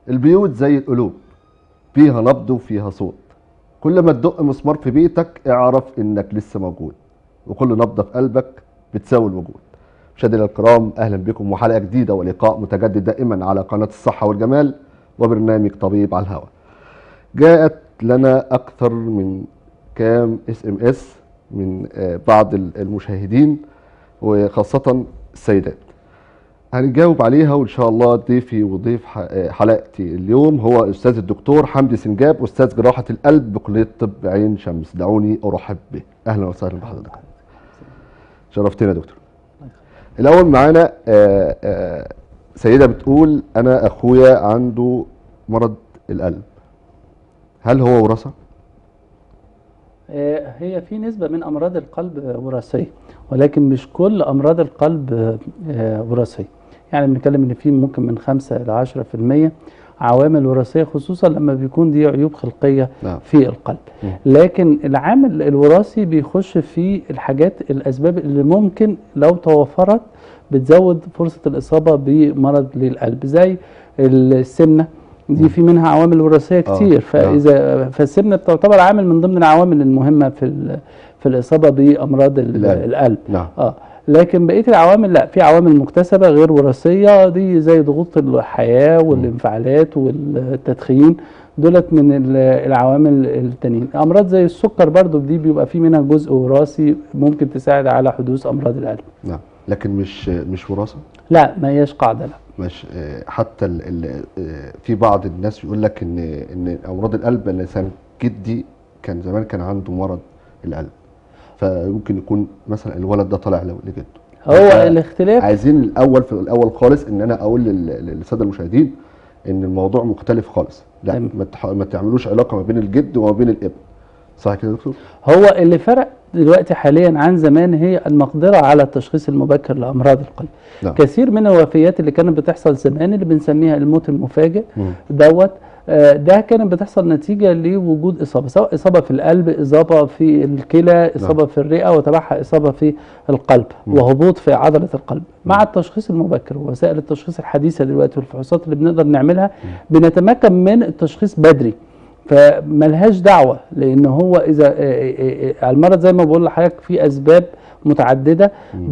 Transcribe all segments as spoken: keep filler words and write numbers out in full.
البيوت زي القلوب، فيها نبض وفيها صوت. كل ما تدق مسمار في بيتك اعرف انك لسه موجود، وكل نبضة في قلبك بتساوي الوجود. مشاهدينا الكرام، اهلا بكم وحلقة جديدة ولقاء متجدد دائما على قناة الصحة والجمال وبرنامج طبيب على الهواء. جاءت لنا اكثر من كام اس ام اس من بعض المشاهدين وخاصة السيدات، هنجاوب عليها وان شاء الله. ضيفي وضيف حلقتي اليوم هو الاستاذ الدكتور حمدي سنجاب، استاذ جراحه القلب بكليه طب عين شمس. دعوني ارحب به. اهلا وسهلا بحضرتك، شرفتنا يا دكتور. الاول معانا سيده بتقول انا اخويا عنده مرض القلب، هل هو وراثه؟ هي في نسبة من أمراض القلب وراثية، ولكن مش كل أمراض القلب وراثية. يعني بنتكلم إن في ممكن من خمسة إلى عشرة في المية عوامل وراثية، خصوصا لما بيكون دي عيوب خلقية نعم. في القلب. م. لكن العامل الوراثي بيخش في الحاجات الأسباب اللي ممكن لو توفرت بتزود فرصة الإصابة بمرض للقلب، زي السمنة. دي في منها عوامل وراثيه كتير. فاذا فالسمنه تعتبر عامل من ضمن العوامل المهمه في في الاصابه بامراض القلب. نعم. اه لكن بقيه العوامل لا، في عوامل مكتسبه غير وراثيه، دي زي ضغوط الحياه والانفعالات والتدخين، دولت من العوامل التانيين. امراض زي السكر برضو دي بيبقى في منها جزء وراثي ممكن تساعد على حدوث امراض القلب. نعم، لكن مش مش وراثه؟ لا، ما هياش قاعده. لا مش حتى ال ال في بعض الناس يقول لك ان ان امراض القلب، مثلا جدي كان زمان كان عنده مرض القلب، فيمكن يكون مثلا الولد ده طالع لجده. هو الاختلاف عايزين الاول في الاول خالص ان انا اقول للساده المشاهدين ان الموضوع مختلف خالص. لا ما, ما تعملوش علاقه ما بين الجد وما بين الابن، صح كده يا دكتور؟ هو اللي فرق دلوقتي حاليا عن زمان هي المقدره على التشخيص المبكر لامراض القلب. نعم. كثير من الوفيات اللي كانت بتحصل زمان اللي بنسميها الموت المفاجئ دوت ده كانت بتحصل نتيجه لوجود اصابه، سواء اصابه في القلب، اصابه في الكلى، اصابه نعم. في الرئه، وتبعها اصابه في القلب م. وهبوط في عضله القلب. م. مع التشخيص المبكر ووسائل التشخيص الحديثه دلوقتي والفحوصات اللي بنقدر نعملها م. بنتمكن من التشخيص بدري، فملهاش دعوه. لان هو اذا المرض زي ما بقول لحضرتك في اسباب متعدده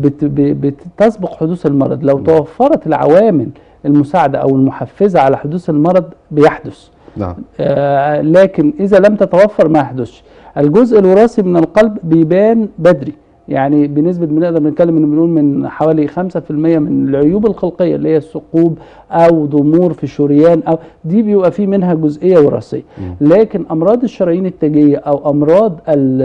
بتسبق حدوث المرض. لو توفرت العوامل المساعده او المحفزه على حدوث المرض بيحدث. نعم. آه لكن اذا لم تتوفر ما يحدثش. الجزء الوراثي من القلب بيبان بدري، يعني بنسبه بنقدر نتكلم ان بنقول من حوالي خمسة في المية من العيوب الخلقيه اللي هي الثقوب او ضمور في الشريان، او دي بيبقى في منها جزئيه وراثيه. لكن امراض الشرايين التاجيه او امراض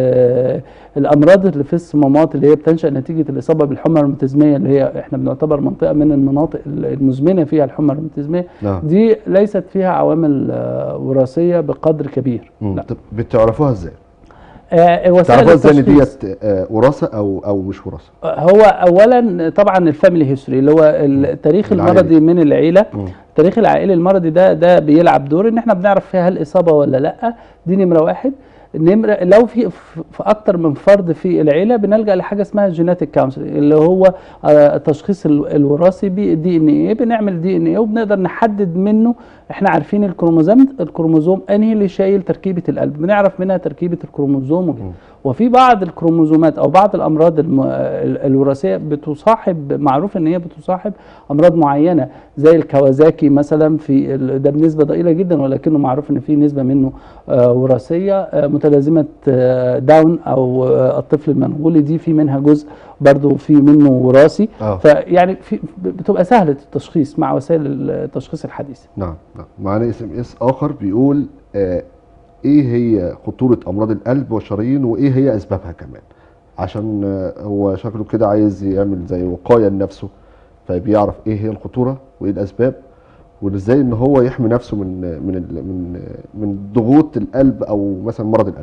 الامراض اللي في الصمامات اللي هي بتنشا نتيجه الاصابه بالحمى الروماتيزميه، اللي هي احنا بنعتبر منطقه من المناطق المزمنه فيها الحمى الروماتيزميه، دي ليست فيها عوامل وراثيه بقدر كبير. طب بتعرفوها ازاي؟ آه تعرفوا ازاي ان ديت آه وراثه او او مش وراثه؟ هو اولا طبعا الفاميلي هيستوري اللي هو التاريخ المرضي من العيله. م. التاريخ العائلي المرضي ده ده بيلعب دور ان احنا بنعرف فيها هل اصابه ولا لا. دي نمره واحد. نمره لو في في اكتر من فرد في العيله بنلجا لحاجه اسمها جيناتيك كونسل، اللي هو التشخيص الوراثي بالدي ان ايه. بنعمل دي ان ايه وبنقدر نحدد منه، احنا عارفين الكروموزوم الكروموزوم انهي اللي شايل تركيبه القلب، بنعرف منها تركيبه الكروموزوم. وفي بعض الكروموزومات او بعض الامراض الوراثيه بتصاحب، معروف ان هي بتصاحب امراض معينه زي الكوازاكي مثلا، في ده بنسبه ضئيله جدا ولكنه معروف ان في نسبه منه وراثيه. متلازمه داون او الطفل المنغولي دي في منها جزء برضو في منه وراثي. أوه. فيعني في بتبقى سهله التشخيص مع وسائل التشخيص الحديثه. نعم نعم. معانا اس ام اس اخر بيقول آه ايه هي خطوره امراض القلب والشرايين وايه هي اسبابها كمان، عشان آه هو شكله كده عايز يعمل زي وقايه لنفسه، فبيعرف ايه هي الخطوره وايه الاسباب وازاي ان هو يحمي نفسه من من من من ضغوط القلب او مثلا مرض القلب.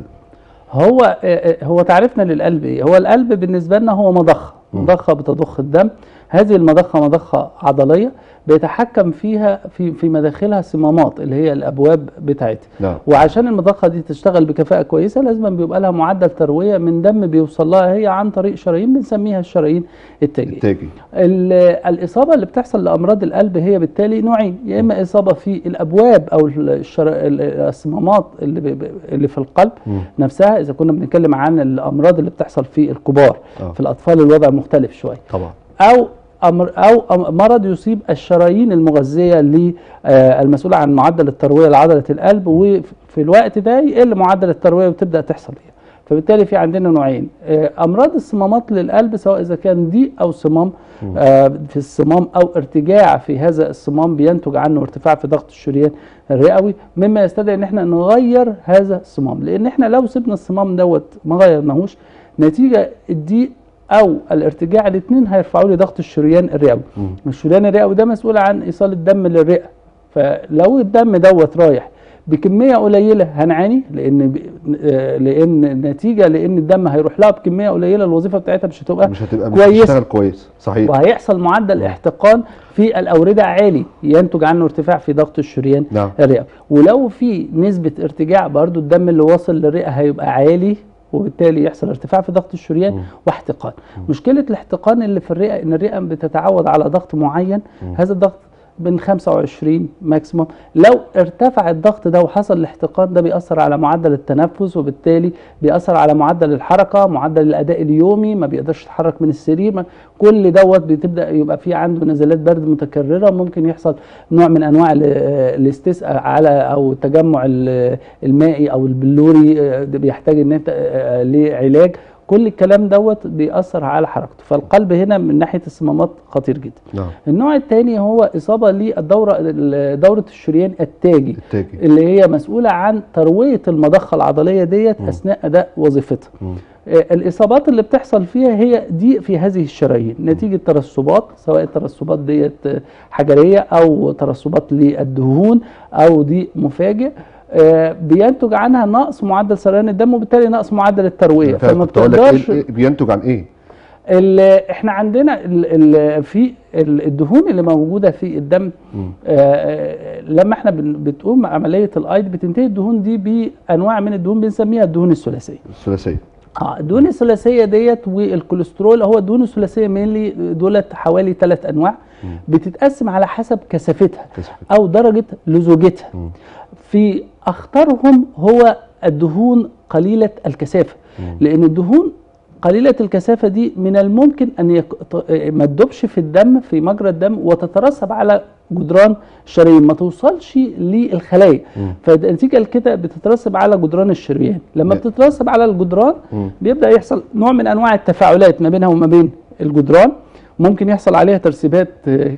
هو هو تعريفنا للقلب ايه؟ هو القلب بالنسبه لنا هو مضخه، مضخه بتضخ الدم. هذه المضخه مضخه عضليه بيتحكم فيها في في مداخلها صمامات اللي هي الابواب بتاعتها. نعم. وعشان المضخه دي تشتغل بكفاءه كويسه لازم بيبقى لها معدل ترويه من دم بيوصل لها هي عن طريق شرايين بنسميها الشرايين التاجيه. التاجي. الاصابه اللي بتحصل لامراض القلب هي بالتالي نوعين، يا اما اصابه في الابواب او الشر... الصمامات اللي ب... اللي في القلب م. نفسها، اذا كنا بنتكلم عن الامراض اللي بتحصل في الكبار. أوه. في الاطفال الوضع مختلف شويه طبعا. او أمر او مرض يصيب الشرايين المغذيه المسؤوله عن معدل الترويه لعضله القلب، وفي الوقت ده يقل معدل الترويه وتبدا تحصل هي. فبالتالي في عندنا نوعين، امراض الصمامات للقلب سواء اذا كان ضيق او صمام في الصمام او ارتجاع في هذا الصمام بينتج عنه ارتفاع في ضغط الشريان الرئوي، مما يستدعي ان احنا نغير هذا الصمام، لان احنا لو سيبنا الصمام دوت ما غيرناهوش نتيجه الضيق او الارتجاع الاثنين هيرفعوا لي ضغط الشريان الرئوي. الشريان الرئوي ده مسؤول عن ايصال الدم للرئه، فلو الدم دوت رايح بكميه قليله هنعاني، لان لان نتيجه لان الدم هيروح لها بكميه قليله الوظيفه بتاعتها مش هتبقى مش هتبقى كويسه، مش هتشتغل كويس. صحيح. وهيحصل معدل احتقان في الاورده عالي ينتج عنه ارتفاع في ضغط الشريان نعم. الرئوي. ولو في نسبه ارتجاع برضو الدم اللي واصل للرئه هيبقى عالي، وبالتالي يحصل ارتفاع في ضغط الشريان م. واحتقان. م. مشكله الاحتقان اللي في الرئه ان الرئه بتتعود على ضغط معين، م. هذا الضغط من خمسة وعشرين ماكسيموم، لو ارتفع الضغط ده وحصل الاحتقان ده بيأثر على معدل التنفس، وبالتالي بيأثر على معدل الحركه، معدل الاداء اليومي، ما بيقدرش يتحرك من السرير، كل دوت بتبدا يبقى في عنده نزلات برد متكرره، ممكن يحصل نوع من انواع الاستسقاء على او التجمع المائي او البلوري بيحتاج ان انت لعلاج. كل الكلام دوت بيأثر على حركته، فالقلب هنا من ناحيه الصمامات خطير جدا. نعم. النوع الثاني هو اصابه للدوره دوره الشريان التاجي, التاجي اللي هي مسؤوله عن ترويه المضخه العضليه ديت م. اثناء اداء وظيفتها. م. الاصابات اللي بتحصل فيها هي ضيق في هذه الشرايين نتيجه ترسبات، سواء الترسبات ديت حجريه او ترسبات للدهون او ضيق مفاجئ، آه بينتج عنها نقص معدل سريان الدم وبالتالي نقص معدل الترويه. فما بتقدرش إيه بينتج عن ايه؟ احنا عندنا ال ال في ال الدهون اللي موجوده في الدم، آه لما احنا بتقوم عمليه الايض بتنتهي الدهون دي بانواع من الدهون بنسميها الدهون الثلاثيه. الثلاثيه اه الدهون الثلاثيه ديت والكوليسترول، هو الدهون الثلاثيه مينلي دولت حوالي ثلاث انواع، مم. بتتقسم على حسب كثافتها او درجه لزوجتها. مم. في اخطرهم هو الدهون قليله الكثافه، مم. لان الدهون قليله الكثافه دي من الممكن ان يك... ما تدوبش في الدم في مجرى الدم وتترسب على جدران الشرايين، ما توصلش للخلايا، فنتيجه لكده بتترسب على جدران الشريان. لما بتترسب على الجدران مم. بيبدا يحصل نوع من انواع التفاعلات ما بينها وما بين الجدران، ممكن يحصل عليها ترسيبات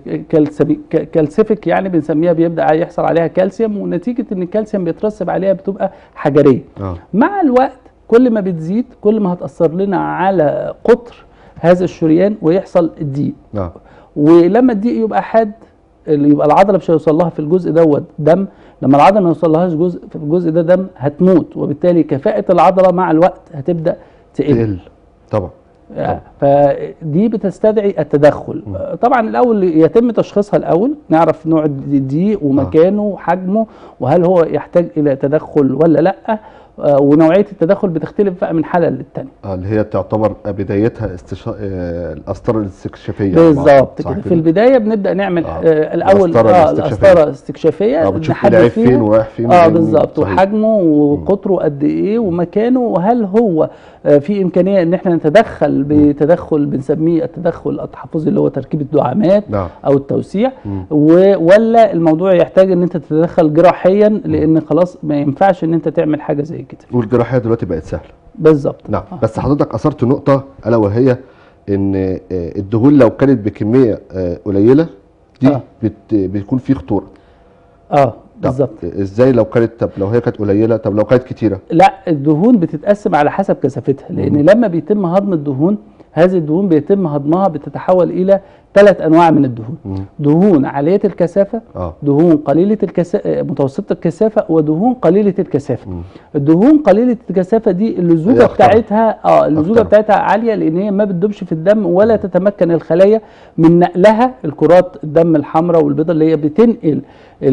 كالسيفيك يعني بنسميها، بيبدا يحصل عليها كالسيوم، ونتيجه ان الكالسيوم بيترسب عليها بتبقى حجريه. آه. مع الوقت كل ما بتزيد كل ما هتاثر لنا على قطر هذا الشريان ويحصل الضيق. آه. ولما الضيق يبقى حاد يبقى العضله مش هيوصل لها في الجزء دوت دم، لما العضله ما يوصلهاش جزء في الجزء ده دم هتموت، وبالتالي كفاءه العضله مع الوقت هتبدا تقل. طبعا. طبعا. فدي بتستدعي التدخل. م. طبعا الاول يتم تشخيصها الاول، نعرف نوع الضيق ومكانه وحجمه وهل هو يحتاج الى تدخل ولا لا، ونوعيه التدخل بتختلف بقى من حاله للتانيه. اه اللي هي تعتبر بدايتها استشا... آه الاسطره الاستكشافيه. بالظبط كده. في البدايه بنبدا نعمل آه. آه الاول اه الاسطره الاستكشافيه، آه نحدد فين ورايح فين. اه بالظبط، وحجمه وقطره قد ايه ومكانه، وهل هو آه في امكانيه ان احنا نتدخل بتدخل بنسميه التدخل التحفظي اللي هو تركيب الدعامات نعم. او التوسيع، ولا الموضوع يحتاج ان انت تتدخل جراحيا، لان خلاص ما ينفعش ان انت تعمل حاجه زي كده. والجراحيه دلوقتي بقت سهله. بالظبط. نعم. آه. بس حضرتك اثرت نقطه الا وهي ان الدهون لو كانت بكميه قليله دي آه. بت بيكون في خطوره. اه بالظبط. ازاي لو كانت، طب لو هي كانت قليله، طب لو كانت كتيره؟ لا، الدهون بتتقسم على حسب كثافتها، لان مم. لما بيتم هضم الدهون هذه الدهون بيتم هضمها بتتحول الى ثلاث انواع من الدهون. مم. دهون عاليه الكثافه، اه دهون قليله الكثافه، متوسطه الكثافه، ودهون قليله الكثافه. مم. الدهون قليله الكثافه دي اللزوجه هي أخطر. بتاعتها اه اللزوجه أخطر. بتاعتها عاليه، لان هي ما بتدوبش في الدم ولا تتمكن الخلايا من نقلها، الكرات الدم الحمراء والبيضاء اللي هي بتنقل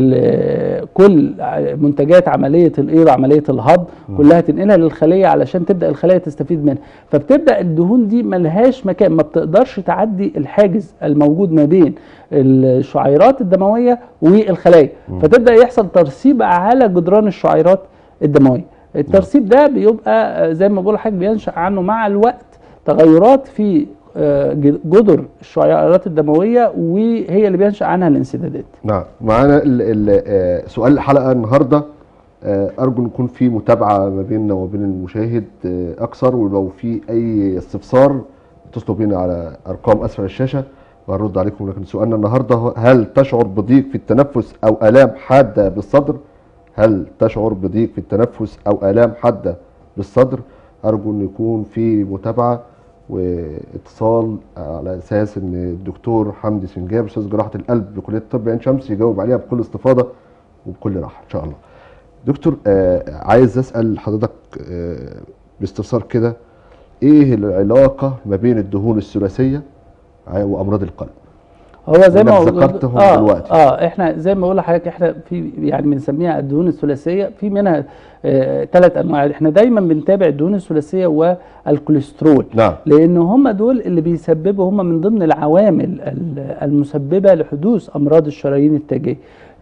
كل منتجات عمليه الايه عمليه الهضم كلها تنقلها للخليه علشان تبدا الخليه تستفيد منها. فبتبدا الدهون دي ملهاش مكان، ما بتقدرش تعدي الحاجز الموجود ما بين الشعيرات الدمويه والخلايا، فتبدا يحصل ترسيب على جدران الشعيرات الدمويه. الترسيب ده بيبقى زي ما بقول لحضرتك بينشا عنه مع الوقت تغيرات في جدر الشعيرات الدمويه، وهي اللي بينشا عنها الانسدادات. نعم. معانا سؤال الحلقه النهارده، ارجو ان يكون في متابعه ما بيننا وبين المشاهد اكثر، ولو في اي استفسار اتصلوا بينا على ارقام اسفل الشاشه وهنرد عليكم. لكن سؤالنا النهارده، هل تشعر بضيق في التنفس او الام حاده بالصدر؟ هل تشعر بضيق في التنفس او الام حاده بالصدر؟ ارجو ان يكون في متابعه واتصال على اساس ان الدكتور حمدي سنجاب استاذ جراحه القلب بكليه الطب عين شمس يجاوب عليها بكل استفاضه وبكل راحه ان شاء الله. دكتور، آه عايز اسال حضرتك آه باستفسار كده، ايه العلاقه ما بين الدهون الثلاثيه وامراض القلب؟ هو زي ما ذكرتهم آه دلوقتي. اه احنا زي ما بقول لحضرتك احنا في يعني بنسميها الدهون الثلاثيه، في منها ثلاث آه انواع. احنا دايما بنتابع الدهون الثلاثيه والكوليسترول. نعم. لان هم دول اللي بيسببوا، هم من ضمن العوامل المسببه لحدوث امراض الشرايين التاجيه.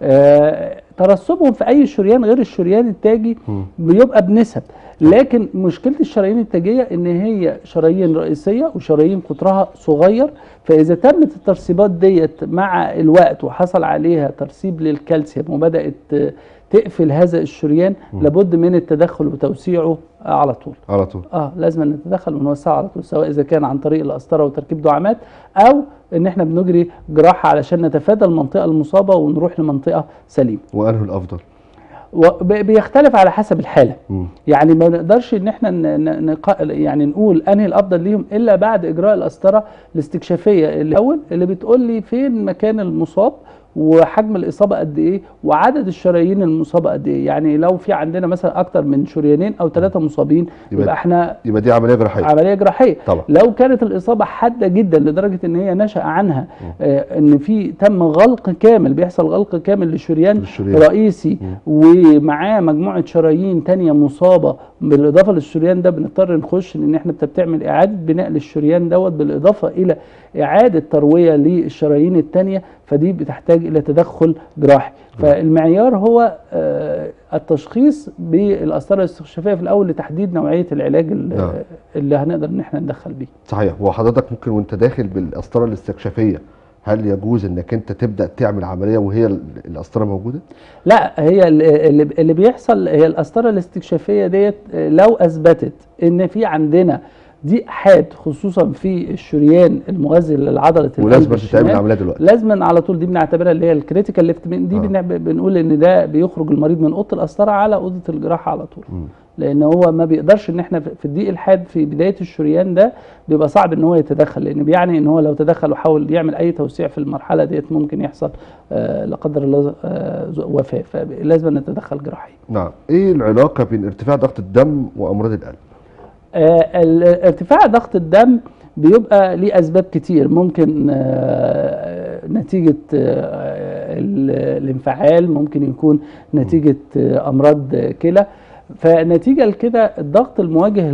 آه ترسبهم في اي شريان غير الشريان التاجي بيبقى بنسب، لكن مشكله الشرايين التاجيه ان هي شرايين رئيسيه وشرايين قطرها صغير، فاذا تمت الترسيبات ديت مع الوقت وحصل عليها ترسيب للكالسيوم وبدات تقفل هذا الشريان، م. لابد من التدخل وتوسيعه على طول. على طول اه لازم نتدخل ونوسعه على طول، سواء اذا كان عن طريق القسطره وتركيب دعامات، او ان احنا بنجري جراحه علشان نتفادى المنطقه المصابه ونروح لمنطقه سليمه. وانه الافضل؟ بيختلف على حسب الحاله. م. يعني ما نقدرش ان احنا نق... يعني نقول انهي الافضل ليهم الا بعد اجراء القسطره الاستكشافيه الاول اللي بتقول لي فين مكان المصاب وحجم الاصابه قد ايه وعدد الشرايين المصابه قد ايه. يعني لو في عندنا مثلا اكتر من شريانين او ثلاثه مصابين يبقى, يبقى احنا يبقى دي عمليه جراحيه. عمليه جراحيه طبعا. لو كانت الاصابه حاده جدا لدرجه ان هي نشا عنها آه ان في تم غلق كامل، بيحصل غلق كامل لشريان الشريان. رئيسي م. ومعاه مجموعه شرايين ثانيه مصابه بالاضافه للشريان ده، بنضطر نخش لان احنا بتعمل اعاده بناء للشريان دوت بالاضافه الى اعاده ترويه للشرايين الثانيه، فدي بتحتاج الى تدخل جراحي. فالمعيار هو آه التشخيص بالقسطره الاستكشافيه في الاول لتحديد نوعيه العلاج اللي, اللي هنقدر ان احنا ندخل بيه. صحيح. وحضرتك ممكن وانت داخل بالقسطره الاستكشافيه هل يجوز انك انت تبدا تعمل عمليه وهي القسطره موجوده؟ لا، هي اللي, اللي بيحصل هي القسطره الاستكشافيه ديت لو اثبتت ان في عندنا ضيق حاد خصوصا في الشريان المغذي لعضله القلب، ولازم تتعمل عمليه دلوقتي. لازم على طول، دي بنعتبرها اللي هي الكريتيكال ليفت دي. آه. بنقول ان ده بيخرج المريض من اوضه القسطره على اوضه الجراحه على طول. م. لان هو ما بيقدرش ان احنا في الضيق الحاد في بدايه الشريان ده بيبقى صعب ان هو يتدخل، لان بيعني ان هو لو تدخل وحاول يعمل اي توسيع في المرحله ديت ممكن يحصل آه لا قدر الله آه وفاه، فلازم نتدخل جراحيا. نعم. ايه العلاقه بين ارتفاع ضغط الدم وامراض القلب؟ آه ارتفاع ضغط الدم بيبقى ليه اسباب كتير، ممكن آه نتيجه آه الانفعال، ممكن يكون نتيجه آه امراض كلى. فنتيجه لكده الضغط المواجه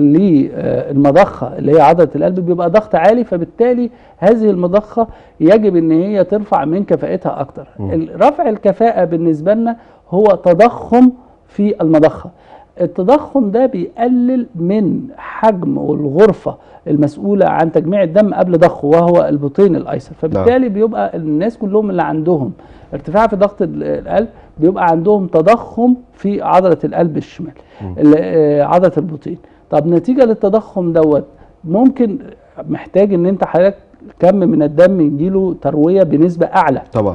للمضخه اللي هي عضله القلب بيبقى ضغط عالي، فبالتالي هذه المضخه يجب ان هي ترفع من كفاءتها اكتر. رفع الكفاءه بالنسبه لنا هو تضخم في المضخه. التضخم ده بيقلل من حجم والغرفة المسؤولة عن تجميع الدم قبل ضخه وهو البطين الأيسر، فبالتالي نعم. بيبقى الناس كلهم اللي عندهم ارتفاع في ضغط القلب بيبقى عندهم تضخم في عضلة القلب الشمال، عضلة البطين. طب نتيجة للتضخم دوت ممكن محتاج ان انت حضرتك كم من الدم يجيله ترويه بنسبه اعلى طبعا،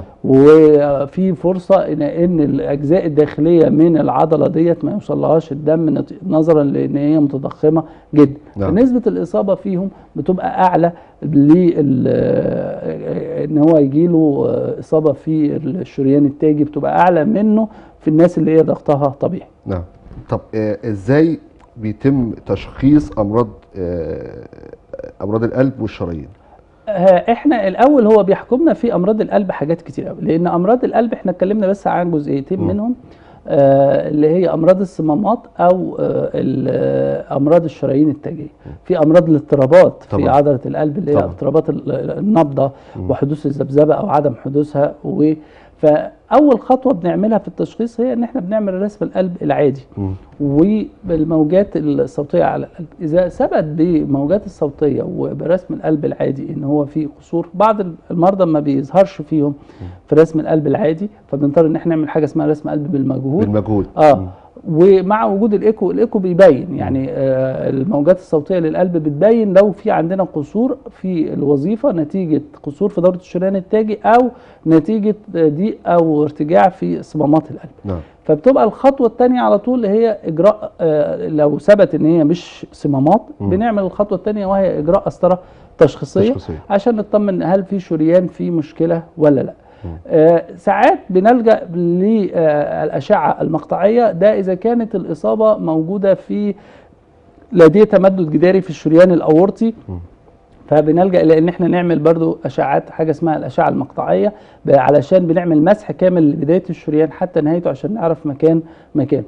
وفي فرصه ان ان الاجزاء الداخليه من العضله ديت ما يوصلهاش الدم نظرا لان هي متضخمه جدا. نعم. فنسبه الاصابه فيهم بتبقى اعلى ان هو يجيله اصابه في الشريان التاجي بتبقى اعلى منه في الناس اللي هي ضغطها طبيعي. نعم. طب آه ازاي بيتم تشخيص امراض آه امراض القلب والشرايين؟ احنا الاول هو بيحكمنا في امراض القلب حاجات كتير قوي، لان امراض القلب احنا اتكلمنا بس عن جزئيتين م. منهم، آه اللي هي امراض الصمامات او آه امراض الشرايين التاجيه. في امراض الاضطرابات في عضله القلب اللي هي اضطرابات النبضه وحدوث الذبذبه او عدم حدوثها. و فاول خطوه بنعملها في التشخيص هي ان احنا بنعمل رسم القلب العادي م. وبالموجات الصوتيه على القلب. اذا ثبت بالموجات الصوتيه وبرسم القلب العادي ان هو في قصور، بعض المرضى ما بيظهرش فيهم في رسم القلب العادي، فبنضطر ان احنا نعمل حاجه اسمها رسم قلب بالمجهود. بالمجهود اه م. ومع وجود الايكو، الايكو بيبين يعني آه الموجات الصوتيه للقلب بتبين لو في عندنا قصور في الوظيفه نتيجه قصور في دوره الشريان التاجي او نتيجه ضيق او ارتجاع في صمامات القلب. نعم. فبتبقى الخطوه الثانيه على طول هي اجراء آه لو ثبت ان هي مش صمامات م. بنعمل الخطوه الثانيه وهي اجراء قسطره تشخيصيه, تشخيصية عشان نطمن هل في شريان في مشكله ولا لا. آه ساعات بنلجأ للأشعة المقطعية، ده إذا كانت الإصابة موجودة في لديه تمدد جداري في الشريان الأورطي، فبنلجأ إلى إن احنا نعمل برضو أشعات حاجة اسمها الأشعة المقطعية علشان بنعمل مسح كامل لبداية الشريان حتى نهايته عشان نعرف مكان مكانه.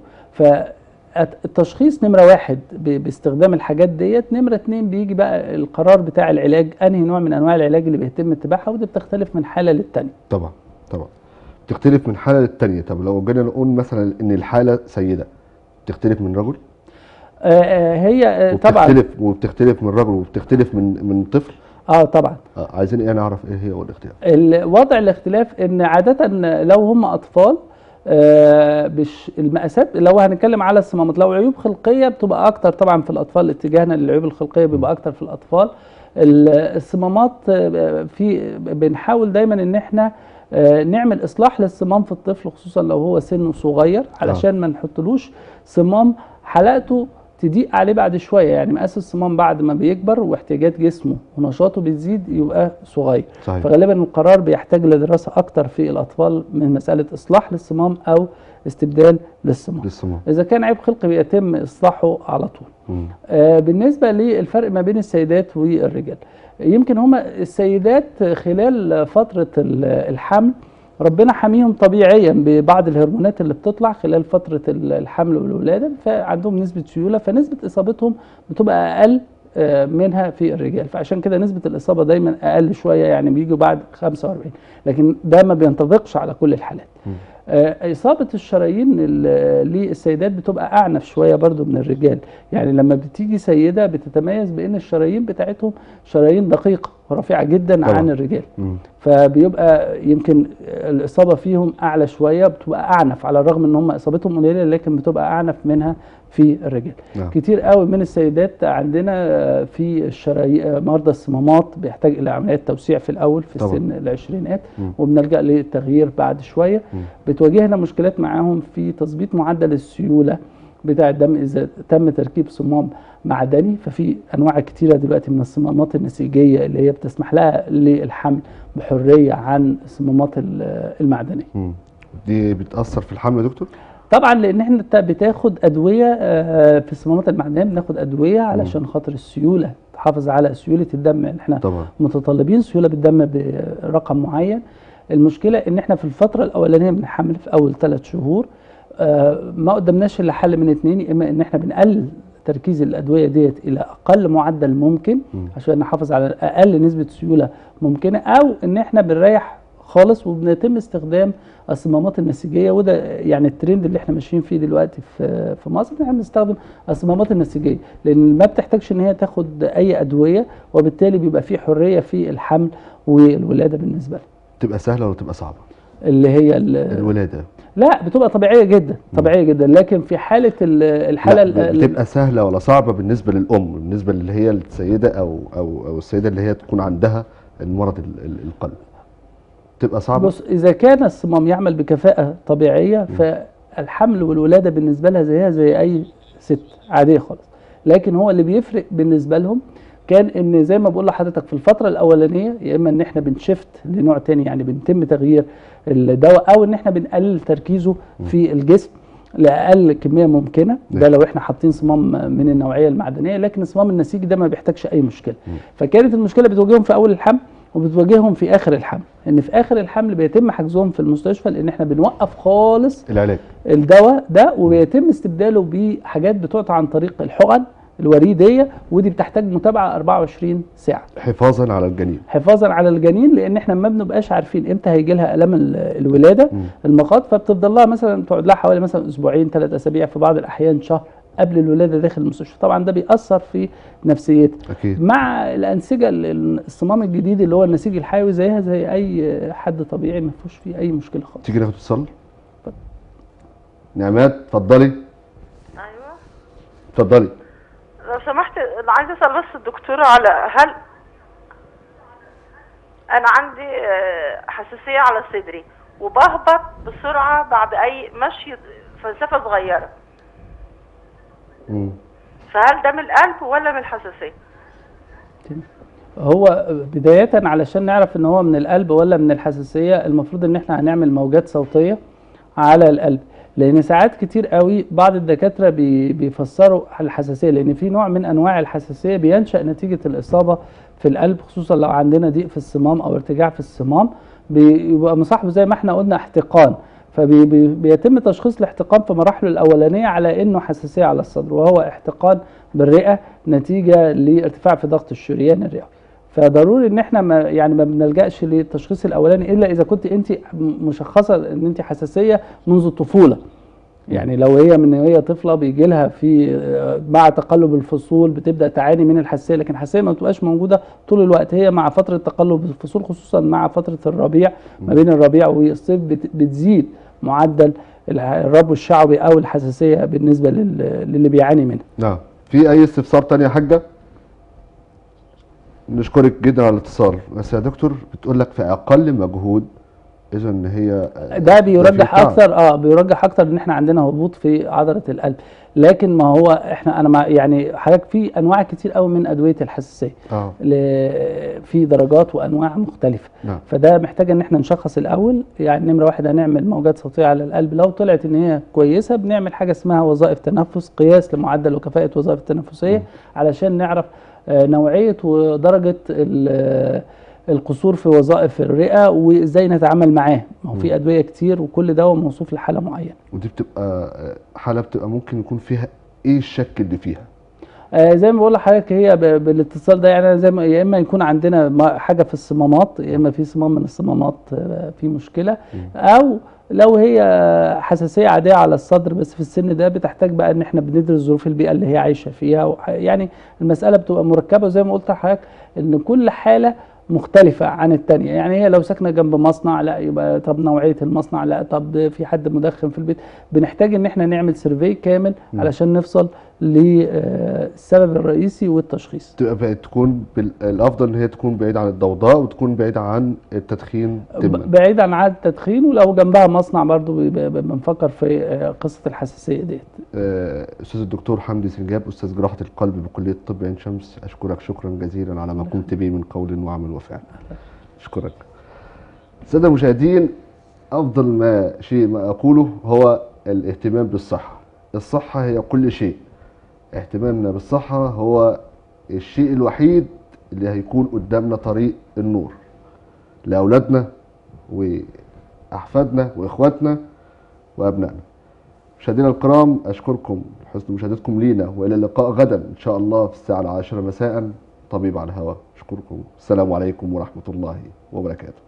فالتشخيص نمرة واحد باستخدام الحاجات ديت. نمرة اتنين بيجي بقى القرار بتاع العلاج، أنهي نوع من أنواع العلاج اللي بيتم اتباعها، ودي بتختلف من حالة للتانية. طبعا طبعا بتختلف من حالة للتانية. طب لو جينا نقول مثلا إن الحالة سيدة، بتختلف من رجل؟ آه هي طبعا وبتختلف وبتختلف من رجل وبتختلف من من طفل. اه طبعا. آه عايزين ايه نعرف ايه هي الاختلاف؟ الوضع الاختلاف ان عادة لو هم اطفال آه بش المقاسات، لو هنتكلم على الصمامات، لو عيوب خلقيه بتبقى اكتر طبعا في الاطفال، اتجاهنا للعيوب الخلقيه بيبقى اكتر في الاطفال. الصمامات في بنحاول دايما ان احنا آه نعمل اصلاح للصمام في الطفل خصوصا لو هو سنه صغير، علشان آه. ما نحطلوش صمام حلقته تضيق عليه بعد شويه، يعني مقاس الصمام بعد ما بيكبر واحتياجات جسمه ونشاطه بتزيد يبقى صغير. صحيح. فغالبا القرار بيحتاج لدراسه اكتر في الاطفال من مساله اصلاح للصمام او استبدال للصمام. للصمام. اذا كان عيب خلقي بيتم اصلاحه على طول. آه بالنسبه للفرق ما بين السيدات والرجال، يمكن هما السيدات خلال فتره الحمل ربنا حميهم طبيعيا ببعض الهرمونات اللي بتطلع خلال فترة الحمل والولادة، فعندهم نسبة سيولة، فنسبة إصابتهم بتبقى أقل منها في الرجال، فعشان كده نسبة الإصابة دايما أقل شوية، يعني بيجوا بعد خمسة وأربعين، لكن ده ما بينطبقش على كل الحالات. م. إصابة الشرايين للسيدات بتبقى أعنف شوية برضو من الرجال، يعني لما بتيجي سيدة بتتميز بأن الشرايين بتاعتهم شرايين دقيقة ورفيعة جدا طبعا عن الرجال. م. فبيبقى يمكن الإصابة فيهم أعلى شوية، بتبقى أعنف على الرغم أن هم إصابتهم قليلة، لكن بتبقى أعنف منها في الرجال. نعم. كتير قوي من السيدات عندنا في الشرايين مرضى الصمامات بيحتاج إلى عمليات توسيع في الأول في طبعا. سن العشرينات، وبنلجأ للتغيير بعد شوية. م. بتواجهنا مشكلات معاهم في تظبيط معدل السيولة بتاع الدم إذا تم تركيب صمام معدني، ففي أنواع كتيرة دلوقتي من الصمامات النسيجية اللي هي بتسمح لها للحمل بحرية عن الصمامات المعدنية. م. دي بتأثر في الحمل يا دكتور؟ طبعا، لان احنا بتاخد ادويه في الصمامات المعدنيه، بناخد ادويه علشان خاطر السيوله، تحافظ على سيوله الدم. احنا طبعا. متطلبين سيوله بالدم برقم معين. المشكله ان احنا في الفتره الاولانيه من الحمل في اول ثلاث شهور ما قدمناش الا حل من اتنين، اما ان احنا بنقلل تركيز الادويه ديت الى اقل معدل ممكن م. عشان نحافظ على اقل نسبه سيوله ممكنه، او ان احنا بنريح خالص وبنتم استخدام الصمامات النسيجيه، وده يعني الترند اللي احنا ماشيين فيه دلوقتي في في مصر، ان احنا بنستخدم الصمامات النسيجيه لان ما بتحتاجش ان هي تاخد اي ادويه، وبالتالي بيبقى في حريه في الحمل والولاده بالنسبه لها. تبقى سهله ولا تبقى صعبه؟ اللي هي الولاده لا بتبقى طبيعيه جدا طبيعيه جدا، لكن في حاله الحاله لا بتبقى سهله ولا صعبه بالنسبه للام، بالنسبه اللي هي السيده او او او السيده اللي هي تكون عندها المرض القلب تبقى صعبه؟ بص، اذا كان الصمام يعمل بكفاءه طبيعيه م. فالحمل والولاده بالنسبه لها زيها زي اي ست عاديه خالص، لكن هو اللي بيفرق بالنسبه لهم كان ان زي ما بقول لحضرتك في الفتره الاولانيه يا اما ان احنا بنشفت لنوع تاني، يعني بنتم تغيير الدواء، او ان احنا بنقلل تركيزه في الجسم لاقل كميه ممكنه. ده لو احنا حاطين صمام من النوعيه المعدنيه، لكن الصمام النسيجي ده ما بيحتاجش اي مشكله. فكانت المشكله بتواجههم في اول الحمل وبتواجههم في اخر الحمل، ان في اخر الحمل بيتم حجزهم في المستشفى لان احنا بنوقف خالص العلاج الدواء ده، وبيتم استبداله بحاجات بتعطى عن طريق الحقن الوريديه، ودي بتحتاج متابعه أربعة وعشرين ساعه حفاظا على الجنين. حفاظا على الجنين، لان احنا ما بنبقاش عارفين امتى هيجي لها الام الولاده المخاط، فبتفضل لها مثلا تقعد لها حوالي مثلا اسبوعين ثلاث اسابيع، في بعض الاحيان شهر قبل الولاده داخل المستشفى. طبعا ده بيأثر في نفسيتها. أكيد. مع الانسجه الصمام الجديد اللي هو النسيج الحيوي زيها زي اي حد طبيعي، ما فيهوش فيه اي مشكله خالص. تيجي ناخد اتصال. نعمات اتفضلي. ايوه اتفضلي. لو سمحت، انا عايزه اسال بس الدكتوره على هل انا عندي آه، حساسيه على صدري وبهبط بسرعه بعد اي مشي مسافه صغيره، امم فهل ده من القلب ولا من الحساسيه؟ هو بداية علشان نعرف ان هو من القلب ولا من الحساسية، المفروض ان احنا هنعمل موجات صوتية على القلب، لان ساعات كتير قوي بعض الدكاترة بي بيفسروا الحساسية، لان في نوع من انواع الحساسية بينشأ نتيجة الاصابة في القلب، خصوصا لو عندنا ضيق في الصمام او ارتجاع في الصمام، بيبقى مصاحبه زي ما احنا قلنا احتقان، فبيتم تشخيص الاحتقان في مراحله الاولانيه على انه حساسيه على الصدر، وهو احتقان بالرئه نتيجه لارتفاع في ضغط الشريان الرئوي. فضروري ان احنا ما يعني ما بنلجاش للتشخيص الاولاني الا اذا كنت انت مشخصه ان انت حساسيه منذ الطفوله. يعني لو هي من هي طفله بيجي لها في مع تقلب الفصول بتبدا تعاني من الحساسيه، لكن الحساسيه ما بتبقاش موجوده طول الوقت، هي مع فتره تقلب الفصول خصوصا مع فتره الربيع، ما بين الربيع والصيف بتزيد معدل الربو الشعبي او الحساسيه بالنسبه للي بيعاني منها. نعم. في اي استفسار تاني يا حاجه؟ نشكرك جدا على الاتصال. بس يا دكتور بتقول لك في اقل مجهود، اذا ان هي ده بيرجح اكتر اه بيرجح اكتر ان احنا عندنا هبوط في عضله القلب، لكن ما هو احنا انا ما يعني حضرتك في انواع كتير قوي من ادويه الحساسيه اه في درجات وانواع مختلفه. نعم. فده محتاج ان احنا نشخص الاول. يعني نمره واحد هنعمل موجات صوتيه على القلب، لو طلعت ان هي كويسه بنعمل حاجه اسمها وظائف تنفس، قياس لمعدل وكفاءه وظائف التنفسيه، علشان نعرف نوعيه ودرجه القصور في وظائف الرئه وازاي نتعامل معاه. ما هو في ادويه كتير وكل دواء موصوف لحاله معينه. ودي بتبقى حاله بتبقى ممكن يكون فيها ايه الشك اللي فيها؟ آه زي ما بقول لحضرتك هي بالاتصال ده، يعني زي ما يا اما يكون عندنا حاجه في الصمامات، يا اما في صمام من الصمامات في مشكله، او لو هي حساسيه عاديه على الصدر بس في السن ده بتحتاج بقى ان احنا بندرس ظروف البيئه اللي هي عايشه فيها. يعني المساله بتبقى مركبه زي ما قلت لحضرتك ان كل حاله مختلفة عن التانية. يعني هي لو ساكنة جنب مصنع لا يبقى طب نوعية المصنع، لا طب في حد مدخن في البيت، بنحتاج ان احنا نعمل سيرفي كامل م. علشان نفصل للسبب الرئيسي والتشخيص. تبقى تكون الافضل ان هي تكون بعيدة عن الضوضاء وتكون بعيدة عن التدخين تماما. بعيدة عن التدخين، ولو جنبها مصنع برضو بنفكر في قصة الحساسية ديت. استاذ الدكتور حمدي سنجاب، استاذ جراحة القلب بكلية طب عين شمس، اشكرك شكرا جزيلا على ما قمت به من قول وعمل وفعل. اشكرك. السادة المشاهدين، افضل ما شيء ما اقوله هو الاهتمام بالصحة. الصحة هي كل شيء. اهتمامنا بالصحة هو الشيء الوحيد اللي هيكون قدامنا طريق النور لأولادنا وأحفادنا وإخواتنا وأبنائنا. مشاهدينا الكرام، أشكركم حسن مشاهدتكم لينا، وإلى اللقاء غدا إن شاء الله في الساعة العاشرة مساء طبيب على الهواء. أشكركم. السلام عليكم ورحمة الله وبركاته.